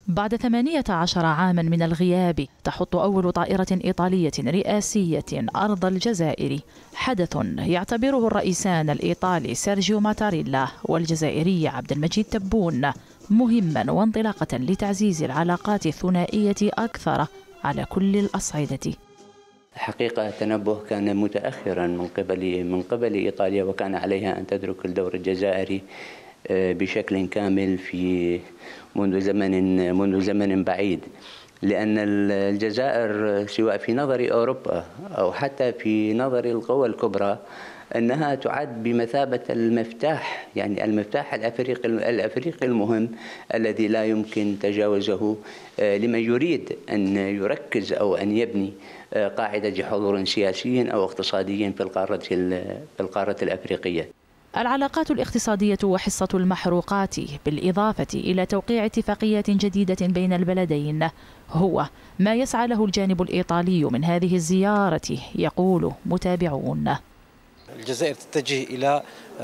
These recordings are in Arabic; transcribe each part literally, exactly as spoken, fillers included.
بعد ثمانية عشر عاما من الغياب تحط أول طائرة إيطالية رئاسية أرض الجزائر، حدث يعتبره الرئيسان الإيطالي سيرجيو ماتاريلا والجزائري عبد المجيد تبون مهما وانطلاقة لتعزيز العلاقات الثنائية أكثر على كل الأصعدة. حقيقة التنبه كان متأخرا من قبل من قبل إيطاليا، وكان عليها أن تدرك الدور الجزائري بشكل كامل في منذ زمن منذ زمن بعيد، لأن الجزائر سواء في نظر أوروبا أو حتى في نظر القوى الكبرى أنها تعد بمثابة المفتاح، يعني المفتاح الأفريقي الأفريقي المهم الذي لا يمكن تجاوزه لمن يريد أن يركز أو أن يبني قاعدة حضور سياسي أو اقتصادي في القارة في القارة الأفريقية. العلاقات الاقتصادية وحصة المحروقات بالإضافة إلى توقيع اتفاقيات جديدة بين البلدين هو ما يسعى له الجانب الإيطالي من هذه الزيارة، يقول متابعون. الجزائر تتجه إلى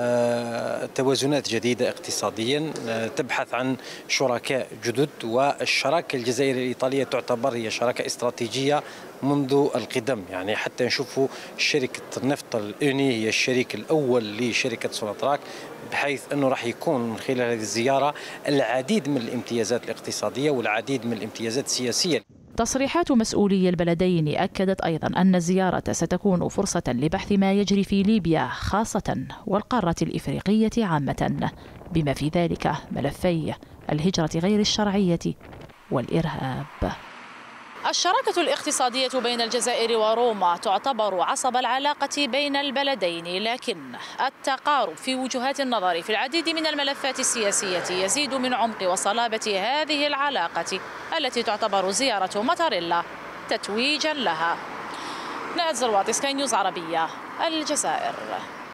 توازنات جديدة اقتصاديا، تبحث عن شركاء جدد، والشراكة الجزائرية الإيطالية تعتبر هي شراكة استراتيجية منذ القدم. يعني حتى نشوفوا شركة النفط الأوني هي الشريك الأول لشركة سوناتراك، بحيث أنه راح يكون من خلال هذه الزيارة العديد من الامتيازات الاقتصادية والعديد من الامتيازات السياسية. تصريحات مسؤولي البلدين أكدت أيضا أن الزيارة ستكون فرصة لبحث ما يجري في ليبيا خاصة والقارة الإفريقية عامة، بما في ذلك ملفي الهجرة غير الشرعية والإرهاب. الشراكة الاقتصادية بين الجزائر وروما تعتبر عصب العلاقة بين البلدين، لكن التقارب في وجهات النظر في العديد من الملفات السياسية يزيد من عمق وصلابة هذه العلاقة التي تعتبر زيارة ماتاريلا تتويجا لها. نادر زرواطي، سكاي نيوز عربية، الجزائر.